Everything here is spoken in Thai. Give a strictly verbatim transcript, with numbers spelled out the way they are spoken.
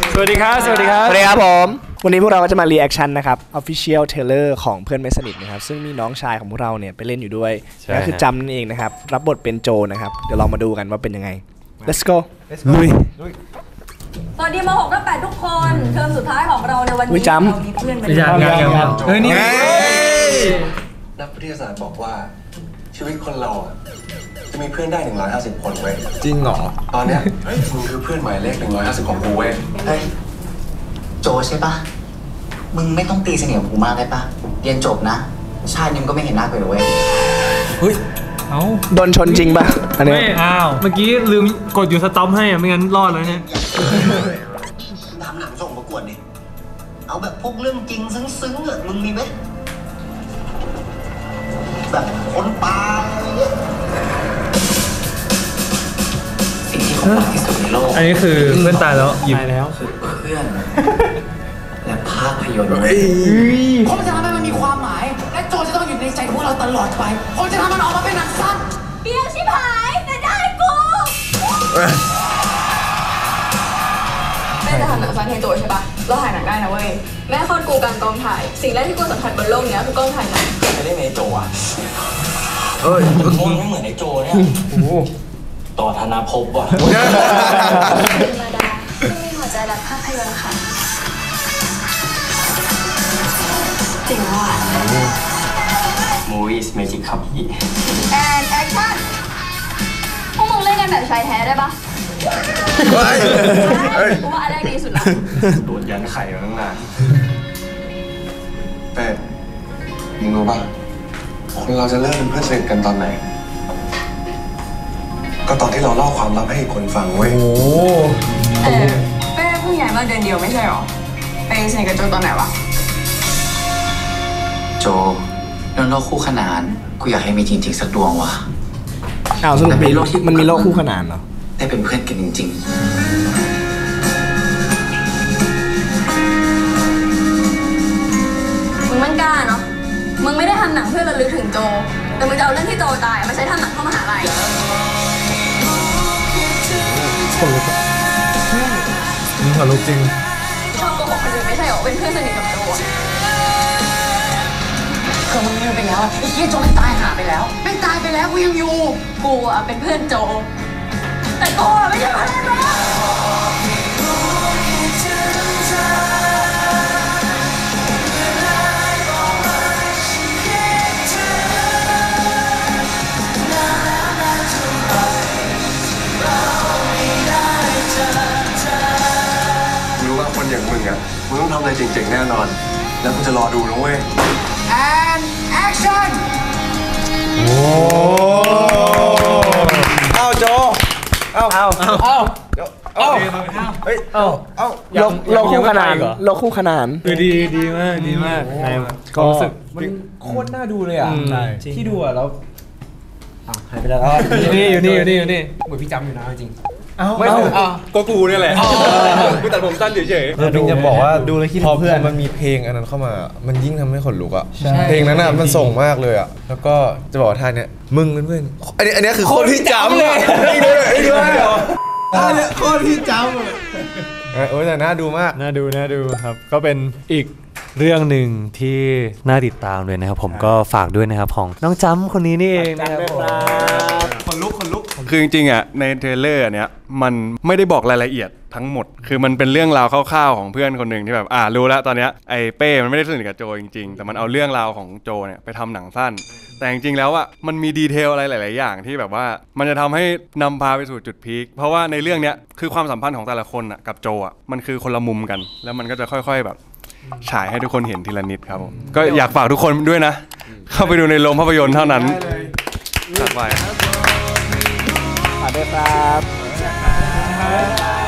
สวัสดีครับสวัสดีครับสวัสดีครับผมวันนี้พวกเราก็จะมารีแอคชั่นนะครับ Official Trailer ของเพื่อนไม่สนิทนะครับซึ่งมีน้องชายของพวกเราเนี่ยไปเล่นอยู่ด้วยนั่นคือจำนั่นเองนะครับรับบทเป็นโจนะครับเดี๋ยวเรามาดูกันว่าเป็นยังไง Let's go ลุยสวัสดีม หก ทับ แปดทุกคนเทอมสุดท้ายของเราในวันนี้เรามีเพื่อนเป็นยังยังยังเฮ้ยนี่นักวิทยาศาสตร์บอกว่าชีวิตคนเราจะมีเพื่อนได้หนึ่งร้อยห้าสิบคนเว้ยจริงเหรอตอนเนี้ยมึงคือเพื่อนหมายเลขหนึ่งร้อยห้าสิบของกูเว้ยเฮ้ยโจใช่ปะมึงไม่ต้องตีเสนียกูมากได้ปะเรียนจบนะชาตินี้ก็ไม่เห็นหน้ากูเลยเว้ยเฮ้ยเอ้าโดนชนจริงปะอันนี้อ้าวเมื่อกี้ลืมกดอยู่สต็อปให้อ่ะไม่งั้นรอดเลยเนี่ยทำหนังส่งประกวดดิเอาแบบพวกเรื่องจริงซึ้งๆอ่ะมึงมีไหมแบบคนตายสิ่งที่เขารักที่สุดในโลกอันนี้คือเพื่อนตายแล้วตายแล้วคือเพื่อนและภาพยนตร์ผมจะทำให้มันมีความหมายและโจจะต้องอยู่ในใจพวกเราตลอดไปผมจะทำมันออกมาเป็นหนังสั้นเบี้ยชิบหายแต่ได้กูแม่จะทำหนังสั้นให้โจใช่ปะเราถ่ายหนังได้นะเว้ยแม่คลอดกูกลางกองถ่ายสิ่งแรกที่กูสัมผัสบนโลกนี้คือกล้องถ่ายหนังจะได้ไหมโจอ่ะเอ้ยโจไม่เหมือนไอ้โจเนี่ยต่อธนาภพว่ะเป็นมาดาที่มีหัวใจรักภาพยนตร์ค่ะจริงว่ะ Movies Magic ครับพี่ and action พวกมึงเล่นกันแบบชายแท้ได้ปะกูว่าอันแรกดีสุดละโดนยันไข่มาตั้งนานแต่มึงรู้ป่ะคนเราจะเริ่มเป็นเพื่อนสนิทกันตอนไหนก็ตอนที่เราเล่าความลับให้คนฟังเว้ยโอ้เออเป้เพิ่งย้ายมาเดือนเดียวไม่ใช่หรอไปสนิทกับโจตอนไหนวะโจเรื่องโลกคู่ขนานกูอยากให้มีจริงๆสักดวงว่ะอ้าวสรุปมีโลกที่มันมีโลกคู่ขนานเหรอได้เป็นเพื่อนกันจริงๆมึงมันกล้าเนาะมึงไม่ได้ทำหนังเพื่อระลึกถึงโจแต่มึงจะเอาเรื่องที่โจตายมาใช้ทำหนังเข้ามหาลัยนี่ขอลุกจริงชอบโกหกคนอื่นไม่ใช่หรอเป็นเพื่อนสนิทกับโจคือมึงลืมไปแล้วไอ้เหี้ยโจไม่ตายหาไปแล้วไม่ตายไปแล้วกูยังอยู่กูอะเป็นเพื่อนโจแต่โจอะไม่ใช่เพื่อนโจรู้ว่าคนอย่างมึงอ่ะมึงต้องทำอะไรเจ๋งๆแน่นอนแล้วกูจะรอดูนะเว้ย and action โอ้เอาโจเอาเอาเอาเอาเอาเฮ้ยเอาเอาโลกโลกคู่ขนานโลกคู่ขนานคือดีดีมากดีมากก็รู้สึกมันโคตรน่าดูเลยอ่ะที่ดูอ่ะแล้วหายไปแล้วนี่อยู่นี่อยู่นี่อยู่นี่เหมือนพี่จำอยู่นะจริงไม่ก็กูนี่แหละกูตัดผมสั้นเฉยๆพิงจะบอกว่าดูแล้วคิดพอเพื่อนมันมีเพลงอันนั้นเข้ามามันยิ่งทำให้ขนลุกอ่ะเพลงนั้นอ่ะมันส่งมากเลยอ่ะแล้วก็จะบอกท่านเนี้ยมึงเพื่อนอันนี้อันนี้คือโคตรพี่จำเลยไอ้ด้วยไอ้ด้วยอันนี้โคตรพี่จำเลยโอ้ยแต่น่าดูมากน่าดูน่าดูครับก็เป็นอีกเรื่องหนึ่งที่น่าติดตามเลยนะครับผมก็ฝากด้วยนะครับของน้องจำคนนี้นี่เองนะครับคนลุกคนลุกคือจริงๆอ่ะในเทรลเลอร์เนี้ยมันไม่ได้บอกรายละเอียดทั้งหมดคือมันเป็นเรื่องราวคร่าวๆของเพื่อนคนหนึ่งที่แบบอ่ารู้แล้วตอนเนี้ยไอ้เป้มันไม่ได้สนิทกับโจจริงๆแต่มันเอาเรื่องราวของโจเนี่ยไปทำหนังสั้นแต่จริงๆแล้วอ่ะมันมีดีเทลอะไรหลายๆอย่างที่แบบว่ามันจะทำให้นำพาไปสู่จุดพีคเพราะว่าในเรื่องเนี้ยคือความสัมพันธ์ของแต่ละคนอ่ะกับโจอ่ะมันคือคนละมุมกันแล้วมันก็จะค่อยๆแบบฉายให้ทุกคนเห็นทีละนิดครับผมก็อยากฝากทุกคนด้วยนะเข้าไปดูในโรงภาพยนตร์เท่านั้นฝากไว้ฝากด้วยครับ